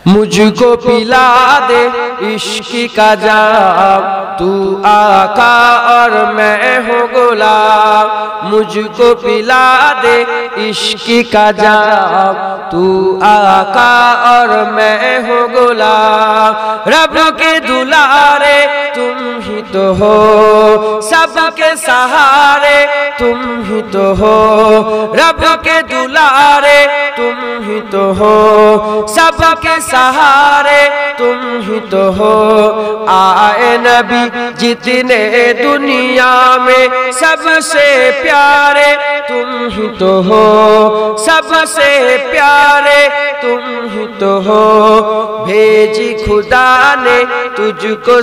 مجھ کو پلا دے عشق کا جام، تو آقا اور میں ہوں غلام۔ مجھ کو پلا دے عشق کا جام، تو آقا اور میں ہوں غلام۔ رب کے دلارے تم ہی تو ہو، سب کے سہارے تم ہی تو ہو۔ رب کے دلارے تم ہی تو ہو، سب کے سہارے تم ہی تو ہو۔ آئے نبی جتنے دنیا میں سب سے پیارے تم ہی تو ہو، سب سے پیارے تم ہی تو ہو۔ بھیجی خدا نے تجھ کو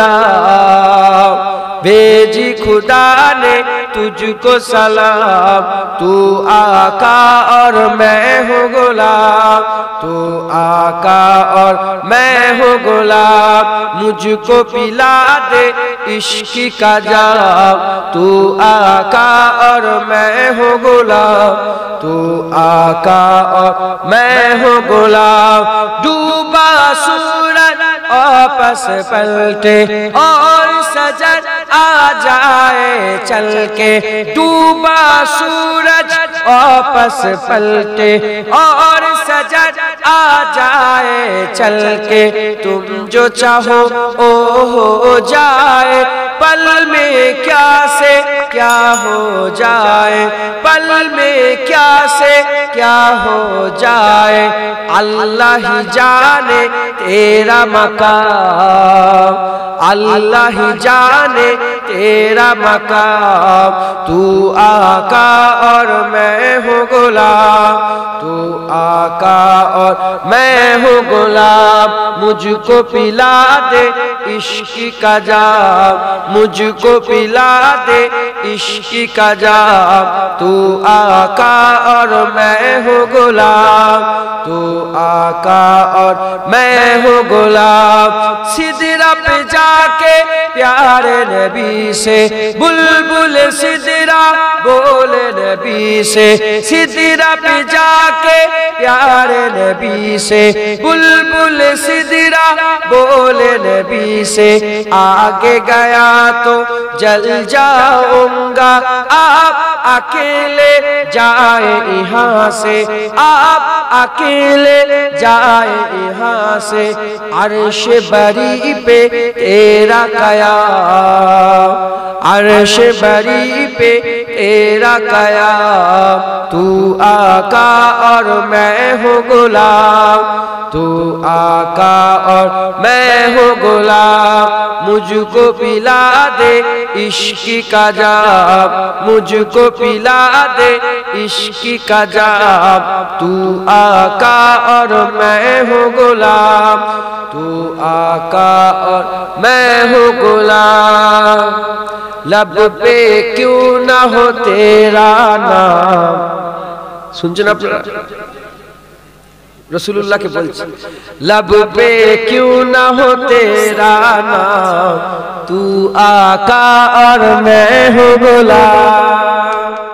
سلام، بھیجی خدا نے تجھ کو سلام۔ تو آقا اور میں ہوں غلام، تو آقا اور میں ہوں غلام۔ مجھ کو پلا دے عشق کا جام، تو آقا اور میں ہوں غلام، تو آقا اور میں ہوں غلام۔ ڈوبا سورج واپس پلٹے اور سجد آ جائے چل کے، ڈوبا سورج واپس پلٹے اور سجد آ جائے چل کے۔ تم جو چاہو او ہو جائے، پل میں کیا سے کیا ہو جائے، پل میں کیا سے کیا ہو جائے۔ اللہ ہی جانے تیرا مقام، اللہ ہی جانے تیرا مقام۔ تو آقا اور میں ہوں غلام، تو آقا اور میں ہوں غلام۔ مجھ کو پلا دے عشق کا جام، مجھ کو پلا دے عشق کا جام۔ تو آقا اور میں ہوں غلام، تو آقا اور میں ہوں غلام۔ سدرہ پہ جا کے پیارے نبی سے بلبل سدرہ بولے نبی سے، سدرہ پہ جا کے پیارے نبی سے بلبل سدرہ بولے نبی سے۔ آگے گیا تو جل جاؤں گا، آپ اکیلے جائے یہاں سے، آپ اکیلے جائے یہاں سے۔ عرش بری پہ تیرا قیام، عرش بری پہ تیرا قیام۔ تو آقا اور میں ہوں غلام، تو آقا اور میں ہوں غلام۔ مجھ کو پلا دے عشق کا جام، مجھ کو پلا دے عشق کا جام۔ تو آقا اور میں ہوں غلام، تو آقا اور میں ہوں غلام۔ لب پہ کیوں نہ ہو تیرا نام، سنجنا رسول اللہ کے بول، لب پہ کیوں نہ ہو تیرا نام، تو آقا اور میں ہوں غلام۔